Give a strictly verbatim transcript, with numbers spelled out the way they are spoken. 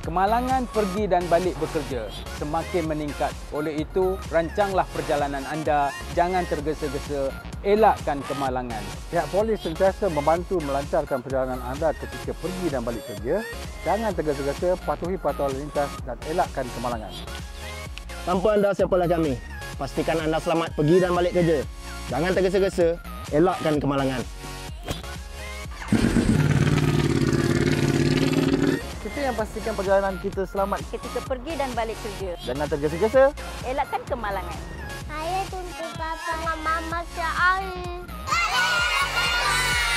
Kemalangan pergi dan balik bekerja semakin meningkat. Oleh itu, rancanglah perjalanan anda, jangan tergesa-gesa, elakkan kemalangan. Pihak polis sentiasa membantu melancarkan perjalanan anda ketika pergi dan balik kerja. Jangan tergesa-gesa, patuhi peraturan lalu lintas dan elakkan kemalangan. Tanpa anda siapalah kami. Pastikan anda selamat pergi dan balik kerja. Jangan tergesa-gesa, elakkan kemalangan. Kita yang pastikan perjalanan kita selamat ketika pergi dan balik kerja. Jangan tergesa-gesa, elakkan kemalangan. Saya tuntut datang mama saya.